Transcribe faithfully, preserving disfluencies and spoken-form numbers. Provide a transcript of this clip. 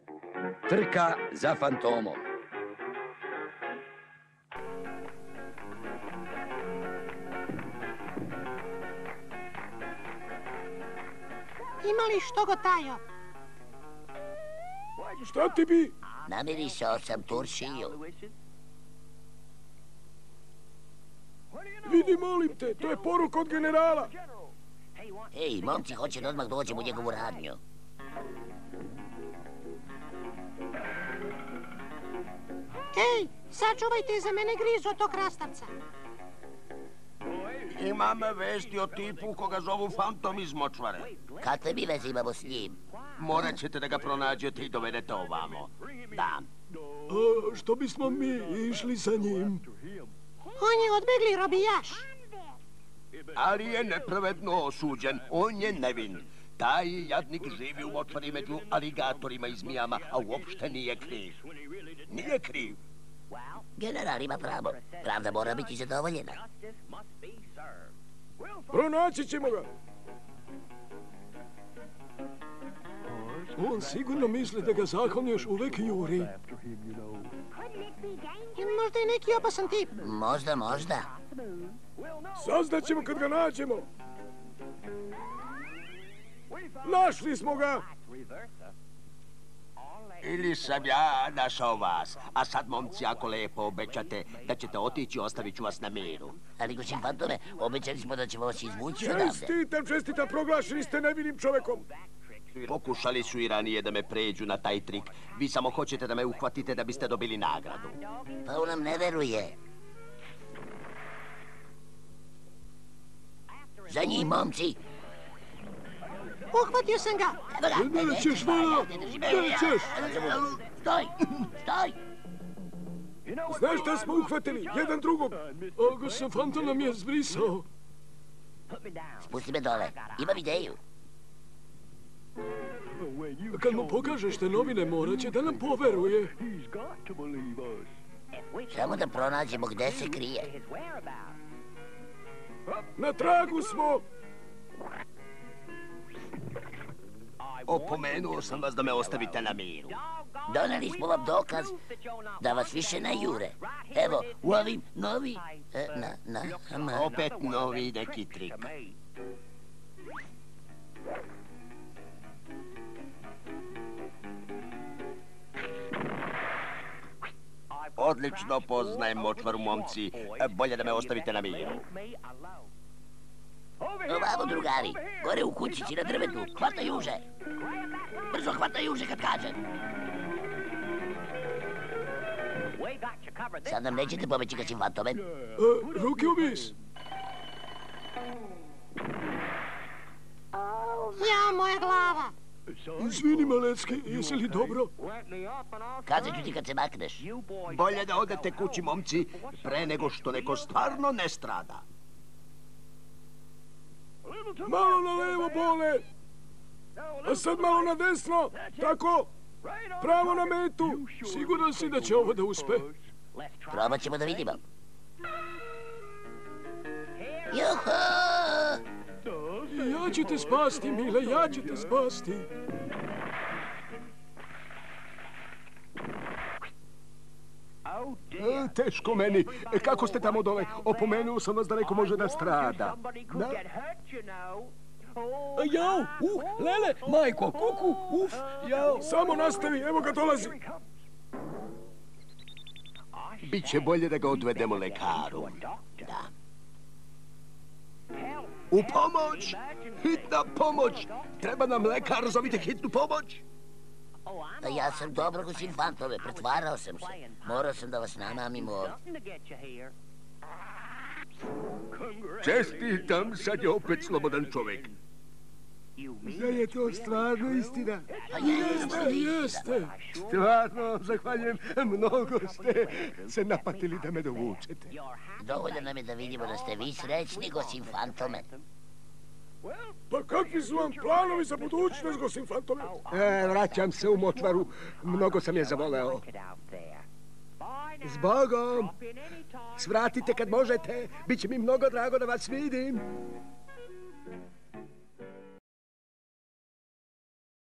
Trka za Fantomom. Ima li što go tajo? Šta ti bi? Namirisao sam turšiju. Vidi, molim te, to je poruka od generala. Ej, momci, hoće da odmah dođem u njegovu radnju. Ej, sačuvajte za mene grizu od tog krastavca. Imam vesti o tipu koga zovu Fantom iz močvare. Kakve mi veze imamo s njim? Morat ćete da ga pronađete i dovedete ovamo. Da. A, što bismo mi išli sa njim? On je odbegli robijaš. Ali je nepravedno osuđen. On je nevin. Taj jadnik živi u močvari među aligatorima i zmijama, a uopšte nije kriv. Nije kriv. General ima pravo. Pravda mora biti zadovoljena. Pronaći ćemo ga. On sigurno misli da ga zakon još uvek juri. Možda je neki opasan tip. Možda, možda. Saznaćemo kad ga nađemo. Našli smo ga. Ili sam ja našao vas. A sad, momci, ako lepo obećate da ćete otići, ostavit ću vas na miru. Ali, gosim Fantome, obećali smo da ćemo vas izvući odavde. Čestitam, čestitam, proglašeni ste nevinim čovekom. Pokušali su i ranije da me pređu na taj trik. Vi samo hoćete da me uhvatite da biste dobili nagradu. Pa on nam ne veruje. Za njih, momci. Uhvatio sam ga. Nećeš, vala, nećeš. Stoj, stoj. Znaš šta smo uhvatili? Jedan drugog. A gosim Fantom nam je zbrisao. Spusti me dole. Imam ideju. Kad mu pokažeš te novine, morat će da nam poveruje. Samo da pronađemo gde se krije. Na tragu smo. Opomenuo sam vas da me ostavite na miru. Doneli smo vam dokaz da vas više ne jure. Evo, u ovim novi... E, na, na, ama... Opet novi neki trik. Odlično poznajem močvaru, momci. Bolje da me ostavite na miru. Ovamo, drugari. Gore u kućici na drvetu. Hvataj juže. Brzo hvataj juže kad kažem. Sad nam nećete pobeći kad si Fantome. Ruke u vis. Ja, moja glava. Izvini, Malecki, jesi li dobro? Kazat ću ti kad se makneš. Bolje da odete kući, momci, pre nego što neko stvarno ne strada. Malo na levo, bole. A sad malo na desno. Tako. Pravo na metu. Siguran si da će ovo da uspe? Probat ćemo da vidimo. Juhu! Ja ću te spasti, mile, ja ću te spasti. E, teško meni. E, kako ste tamo dole? Opomenuo sam vas da neko može da strada. Da? Jao, uh, lele, majko, kuku, uf, jao. Samo nastavi, evo ga dolazi. Biće bolje da ga odvedemo lekaru. Da. U pomoć! Hitna pomoć! Treba nam lekar, zovite hitnu pomoć! A ja sam dobro gosim Fantome, pretvarao sam se. Morao sam da vas namamim ovdje. Čestitam, sad je opet slobodan čovjek. Da je to stvarno istina? Pa jeste, jeste. Stvarno, zahvaljujem, mnogo ste se napatili da me dovučete. Dovoljno nam je da vidimo da ste vi srećni gosim Fantome. Pa kakvi su vam planovi za budućnost, gosim Fantome? E, vraćam se u močvaru, mnogo sam je zavoleo. Zbogom! Svratite kad možete, bit će mi mnogo drago da vas vidim.